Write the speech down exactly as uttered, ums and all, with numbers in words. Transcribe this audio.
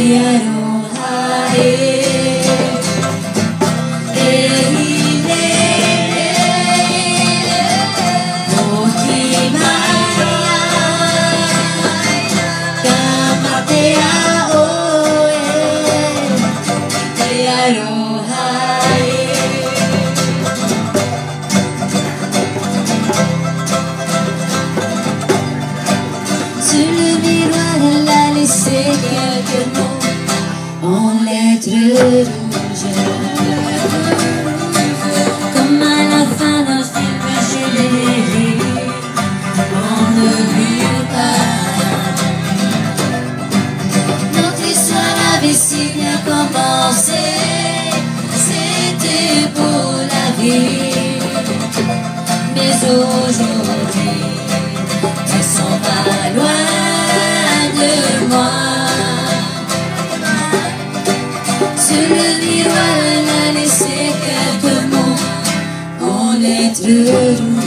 Sur le miroir, elle a laissé quelques mots en lettres rouges. Comme à la fin d'un film générique, on ne vit pas. Notre histoire avait si bien commencé, c'était pour la vie. Mais aujourd'hui, elle s'en va loin de moi. Sur le miroir, elle a laissé quelques mots en lettres rouges.